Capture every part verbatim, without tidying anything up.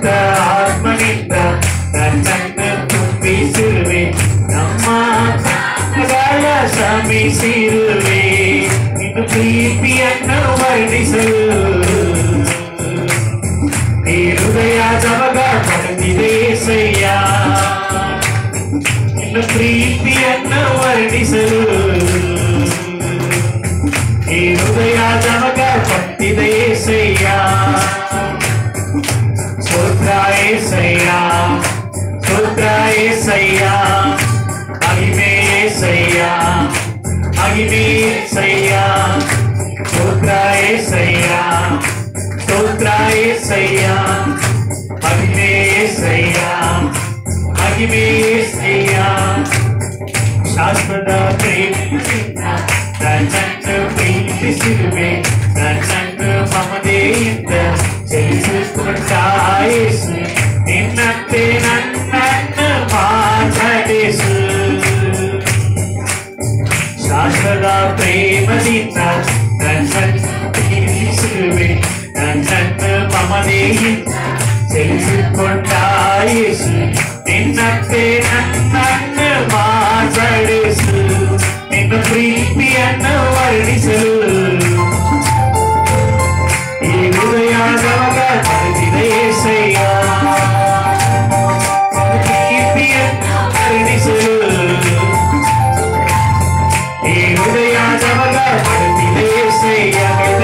ಪರಿಶುದ್ಧ ಆತ್ಮನಿಂದ ನನ್ನನ್ನು ತುಂಬಿಸಿರುವೆ. ನಮ್ಮ ಪಾಪಗಳ ಕ್ಷಮಿಸಿರುವೆ. ನಿನ್ನ ಪ್ರೀತಿಯನ್ನು ವರ್ಣಿಸಲು ಈ ಹೃದಯ ಜಮಗ ಪಡೆದಿದೆ ಏಸಯ್ಯ. ನಿನ್ನ ಪ್ರೀತಿಯನ್ನು ವರ್ಣಿಸಲು ಈ ಹೃದಯ ಜಮಗ ಪಟ್ಟಿದೆ ಏಸಯ್ಯ. ಸ್ತೋತ್ರ ಏಸಯ್ಯ, ಸ್ತೋತ್ರ ಏಸಯ್ಯ, ಮಹಿಮೆ ಏಸಯ್ಯ, ಮಹಿಮೆ ಏಸಯ್ಯ. ಸ್ತೋತ್ರ ಏಸಯ್ಯ, ಸ್ತೋತ್ರ ಏಸಯ್ಯ, ಮಹಿಮೆ ಏಸಯ್ಯ, ಮಹಿಮೆ ಏಸಯ್ಯ. ಶಾಶ್ವತ ಪ್ರೇಮದಿಂದ ನನ್ನನ್ನು ಪ್ರೀತಿಸಿರುವೆ. ನನ್ನನ್ನು ಮಮತೆಯಿಂದ ಚಲಿಸಿಕೊಂಡ ಯೇಸು. ನಿನ್ನಂತೆ ನನ್ನನ್ನು ಮಾತಾಡಿಸು. ಶಾಶ್ವತ ಪ್ರೇಮದಿಂದ ನನ್ನನ್ನು ಪ್ರೀತಿಸಿರುವೆ. ನನ್ನನ್ನು ಮಮತೆಯಿಂದ ಚಲಿಸಿಕೊಂಡ ಯೇಸು. ನಿನ್ನಂತೆ ನನ್ನನ್ನು ಮಾತಾಡಿಸು. ನಿನ್ನ ಪ್ರೀತಿಯನ್ನು ವರ್ಣಿಸಲು ಈ ಹೃದಯ ಜಮಗ ಪಡೆದಿದೆ ಏಸಯ್ಯ. ಪ್ರೀತಿಯನ್ನು ವರ್ಣಿಸಲು ಈ ಹೃದಯ ಜಮಗ ಪಡೆದಿದೆ ಏಸಯ್ಯ.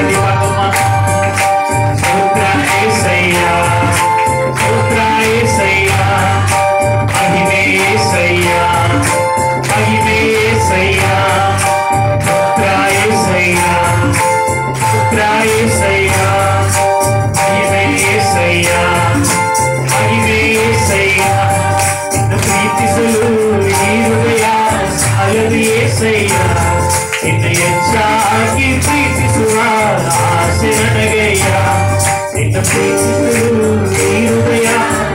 ಸ್ತೋತ್ರ ಏಸಯ್ಯ, ಸ್ತೋತ್ರ ಏಸಯ್ಯ, ಮಹಿಮೆ ಏಸಯ್ಯ, ಮಹಿಮೆ ಏಸಯ್ಯ. ಸ್ತೋತ್ರ ಏಸಯ್ಯ, ಸ್ತೋತ್ರ ಏಸಯ್ಯ, ಮಹಿಮೆ ಏಸಯ್ಯ, ಮಹಿಮೆ ಏಸಯ್ಯ. ನಿನ್ನ ಪ್ರೀತಿಸಲು ಈ ಹೃದಯ ಸಾಲದು ಏಸಯ್ಯ. ನಿನ್ನ ಹೆಚ್ಚಾಗಿ ಪ್ರೀತಿಸುವ ಆಸೆ ನನಗಯ್ಯ. ನಿನ್ನ ಪ್ರೀತಿಸಲು ಈ ಹೃದಯ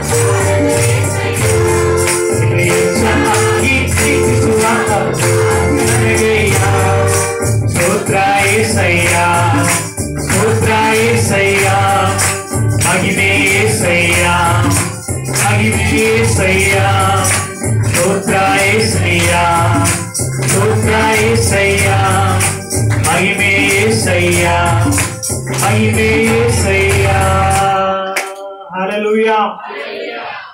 ನಿನ್ನ ಹೆಚ್ಚಾಗಿ ಪ್ರೀತಿಸುವ ನನಗಯ್ಯ. ಸ್ತೋತ್ರ ಏಸಯ್ಯ, ಸ್ತೋತ್ರ ಏಸಯ್ಯ, ಮಹಿಮೆ ಏಸಯ್ಯ, ಮಹಿಮೆ ಏಸಯ್ಯ. ಸ್ತೋತ್ರ ಏಸಯ್ಯ, ಸ್ತೋತ್ರ ಏಸಯ್ಯ, ಮಹಿಮೆ ಏಸಯ್ಯ, ಮಹಿಮೆ ಏಸಯ್ಯ. ಹಲ್ಲೆಲೂಯಾ.